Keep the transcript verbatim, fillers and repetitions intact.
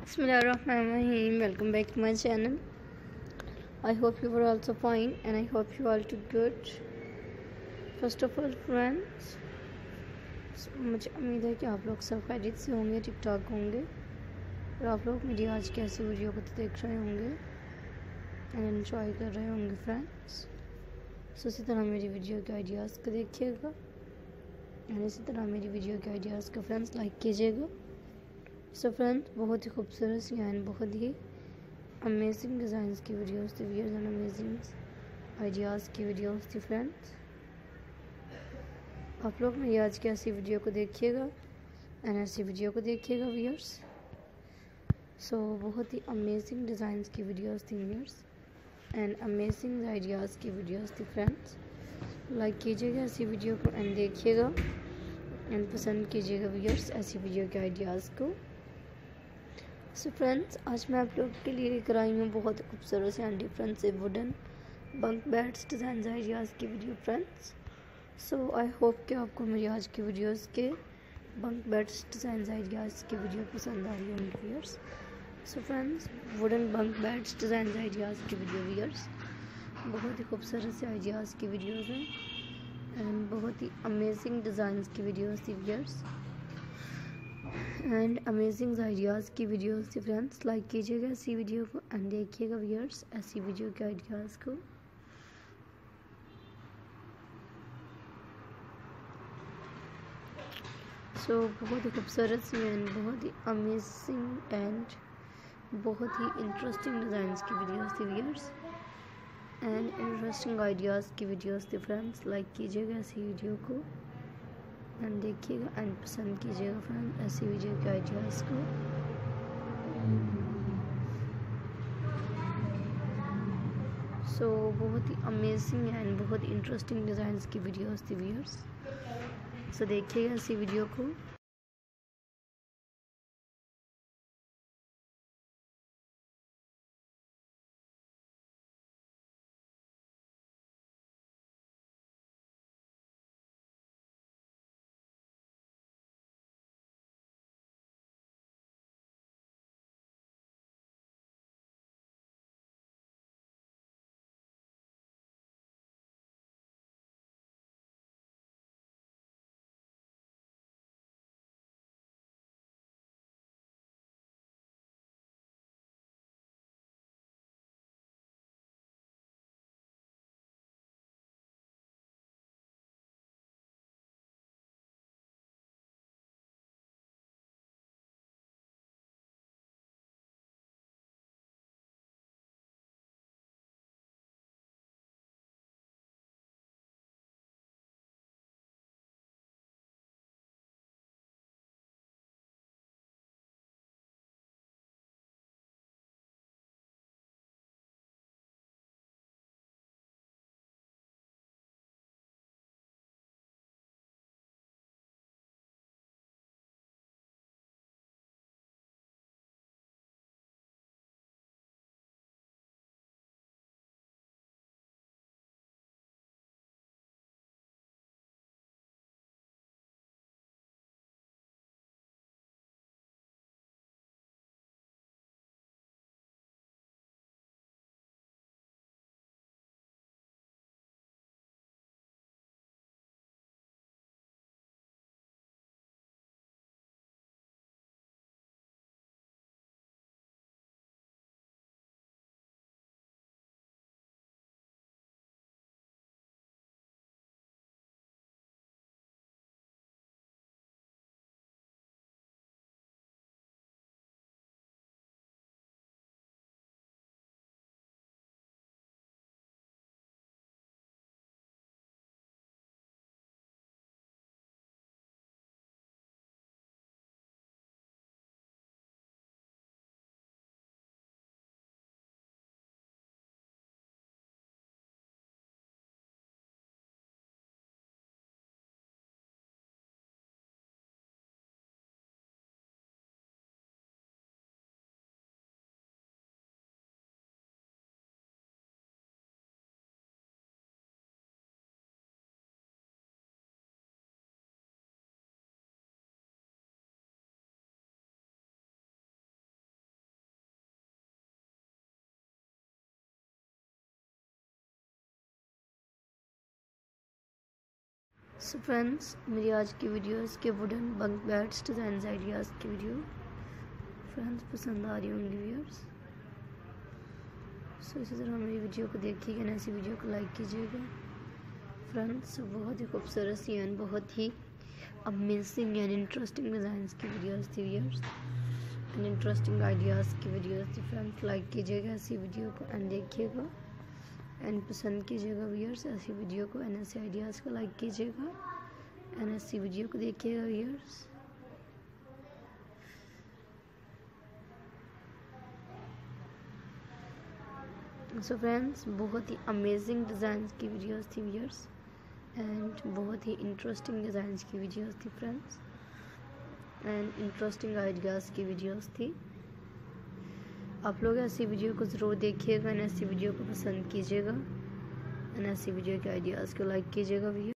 Bismillahirrahmanirrahim. Welcome back to my channel. I hope you were also fine and I hope you all too good. First of all friends, मुझे उम्मीद है कि आप लोग सब खैरियत से होंगे, ठीक ठाक होंगे और आप लोग मेरी आज की ऐसी वीडियो को तो देख रहे होंगे एंड एंजॉय कर रहे होंगे फ्रेंड्स। सो इसी तरह मेरी वीडियो के आइडियाज़ को देखिएगा एंड इसी तरह मेरी वीडियो के आइडियाज़ को फ्रेंड्स लाइक कीजिएगा। सो फ्रेंड्स, बहुत ही खूबसूरत सी एंड बहुत ही अमेजिंग डिज़ाइंस की वीडियोस थी व्यूअर्स एंड अमेजिंग आइडियाज़ की वीडियोस थी फ्रेंड्स। आप लोग मेरी आज की ऐसी वीडियो को देखिएगा एंड ऐसी वीडियो को देखिएगा व्यूअर्स। सो बहुत ही अमेजिंग डिज़ाइंस की वीडियोस थी व्यूअर्स एंड अमेजिंग आइडियाज़ की वीडियोस थी फ्रेंड्स। लाइक कीजिएगा ऐसी वीडियो को एंड देखिएगा एंड पसंद कीजिएगा व्यूअर्स ऐसी वीडियो के आइडियाज़ को। सो so फ्रेंड्स, आज मैं आप लोग के लिए लेकर आई हूँ बहुत खूबसूरत से एंड डिफरेंट से wooden bunk beds design ideas की video friends. So I hope कि आपको मेरी आज की वीडियोस के बंक बेड्स डिज़ाइन आइडियाज़ की वीडियो पसंद आ रही होंगी viewers. So friends, wooden bunk beds design ideas की वीडियो व्यूअर्स बहुत ही खूबसूरत से आइडियाज़ की वीडियोज़ हैं एंड बहुत ही अमेजिंग डिज़ाइंस की वीडियोज़ थी व्यूअर्स एंड अमेजिंग आइडियाज़ की वीडियोस थी फ्रेंड्स। लाइक कीजिएगा ऐसी वीडियो को एंड देखिएगा व्यूअर्स ऐसी वीडियो के आइडियाज़ को। सो so, बहुत ही खूबसूरत सी एंड बहुत ही अमेजिंग एंड बहुत ही इंटरेस्टिंग डिज़ाइंस की वीडियोस थी व्यूअर्स एंड इंटरेस्टिंग आइडियाज़ की वीडियोस थी फ्रेंड्स। लाइक कीजिएगा ऐसी वीडियो को एंड देखिएगा एंड पसंद कीजिएगा फ्रेंड ऐसी वीडियो के आइडियाज़ को। सो so, बहुत ही अमेजिंग एंड बहुत ही इंटरेस्टिंग डिज़ाइंस की वीडियोस थी व्यूअर्स। सो देखिएगा ऐसी वीडियो को। सो फ्रेंड्स, मेरी आज की वीडियोस के wooden bunk beds design ideas की वीडियो फ्रेंड्स पसंद आ रही होंगी व्यूअर्स। सो इसी तरह मेरी वीडियो को देखिएगा, ऐसी वीडियो को लाइक कीजिएगा फ्रेंड्स। बहुत ही खूबसूरत सी एंड बहुत ही अमेजिंग एंड इंटरेस्टिंग डिज़ाइंस की वीडियोस थी व्यूअर्स एंड इंटरेस्टिंग आइडियाज़ की वीडियोस थी फ्रेंड्स। लाइक कीजिएगा ऐसी वीडियो को एंड देखिएगा एंड पसंद कीजिएगा व्यूअर्स ऐसी वीडियो को एंड ऐसे आइडियाज़ को लाइक कीजिएगा एंड ऐसी वीडियो को देखिएगा व्यूअर्स। सो फ्रेंड्स, बहुत ही अमेजिंग डिज़ाइंस की वीडियोस थी व्यूअर्स एंड बहुत ही इंटरेस्टिंग डिज़ाइंस की वीडियोस थी फ्रेंड्स एंड इंटरेस्टिंग आइडियाज़ की वीडियोस थी। आप लोग ऐसी वीडियो को ज़रूर देखिएगा एंड ऐसी वीडियो को पसंद कीजिएगा एंड ऐसी वीडियो के आइडियाज़ को लाइक कीजिएगा।